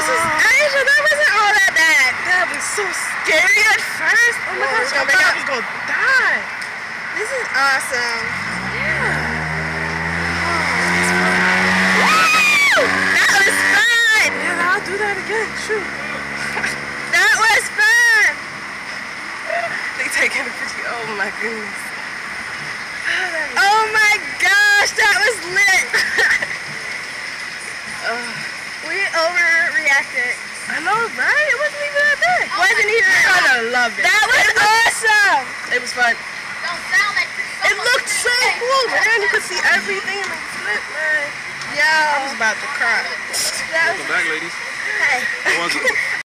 Asia, that wasn't all that bad. That was so scary at first. Oh my gosh, I thought I was going to die. This is awesome. Yeah. Woo! That was fun. Yeah, I'll do that again. Shoot. That was fun. They taking a picture. Oh my goodness. Oh my gosh, that was lit. We overreacted. I know, right? It wasn't even that bad. Wasn't even. I kind of loved it. That was awesome. It was fun. Don't sound like It looked so cool, man. You could see everything in the clip, man. Yo. I was about to cry. That was, Welcome back, ladies. hey. How was it?